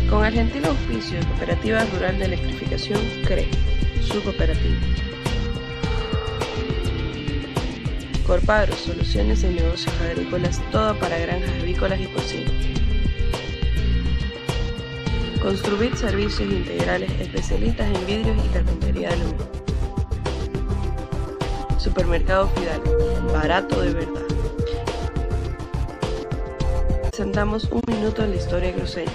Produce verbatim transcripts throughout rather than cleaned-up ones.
Con el gentil auspicio de Cooperativa Rural de Electrificación, C R E, su cooperativa. Corpagro, soluciones en negocios agrícolas, todo para granjas avícolas y porcinos. Construbit, servicios integrales especialistas en vidrios y carpintería de aluminio. Supermercado Fidal, barato de verdad. Presentamos un minuto en la historia cruceña.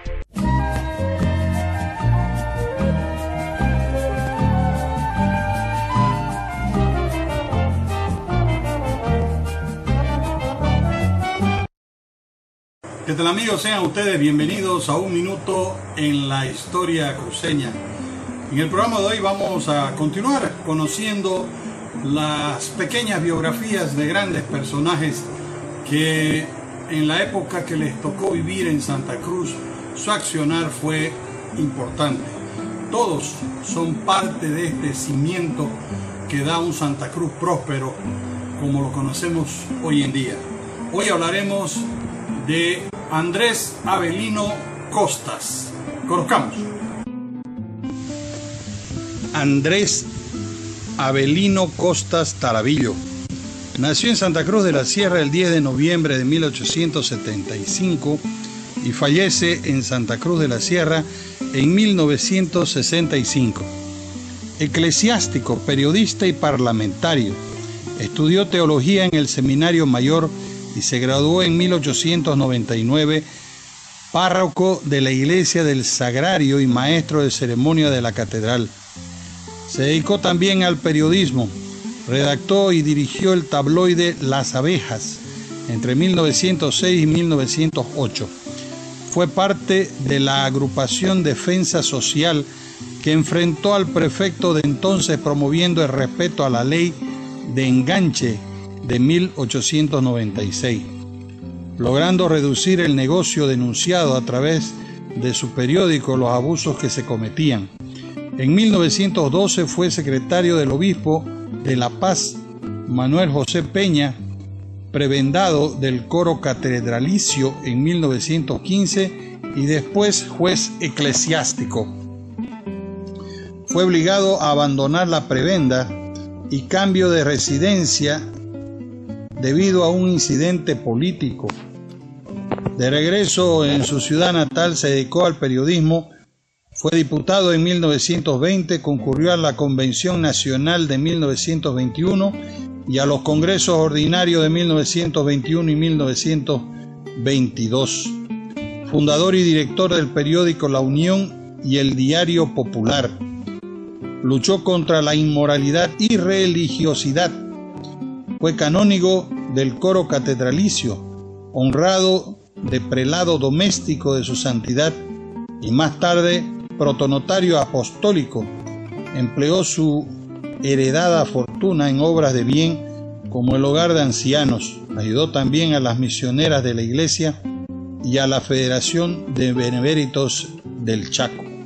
¿Qué tal, amigos? Sean ustedes bienvenidos a un minuto en la historia cruceña. En el programa de hoy vamos a continuar conociendo las pequeñas biografías de grandes personajes que en la época que les tocó vivir en Santa Cruz, su accionar fue importante. Todos son parte de este cimiento que da un Santa Cruz próspero como lo conocemos hoy en día. Hoy hablaremos de Andrés Avelino Costas. Conozcamos. Andrés Avelino Costas Tarabillo nació en Santa Cruz de la Sierra el diez de noviembre de mil ochocientos setenta y cinco y fallece en Santa Cruz de la Sierra en mil novecientos sesenta y cinco. Eclesiástico, periodista y parlamentario. Estudió teología en el Seminario Mayor y se graduó en mil ochocientos noventa y nueve, párroco de la Iglesia del Sagrario y maestro de ceremonia de la Catedral. Se dedicó también al periodismo. Redactó y dirigió el tabloide Las Abejas entre mil novecientos seis y mil novecientos ocho. Fue parte de la agrupación Defensa Social que enfrentó al prefecto de entonces promoviendo el respeto a la ley de enganche de mil ochocientos noventa y seis, logrando reducir el negocio denunciado a través de su periódico los abusos que se cometían. En mil novecientos doce fue secretario del obispo de La Paz, Manuel José Peña, prebendado del coro catedralicio en mil novecientos quince y después juez eclesiástico. Fue obligado a abandonar la prebenda y cambio de residencia debido a un incidente político. De regreso en su ciudad natal se dedicó al periodismo. Fue diputado en mil novecientos veinte, concurrió a la Convención Nacional de mil novecientos veintiuno y a los Congresos Ordinarios de mil novecientos veintiuno y mil novecientos veintidós. Fundador y director del periódico La Unión y el Diario Popular. Luchó contra la inmoralidad y religiosidad. Fue canónigo del coro catedralicio, honrado de prelado doméstico de su santidad y más tarde protonotario apostólico. Empleó su heredada fortuna en obras de bien como el hogar de ancianos. Ayudó también a las misioneras de la Iglesia y a la Federación de Beneméritos del Chaco.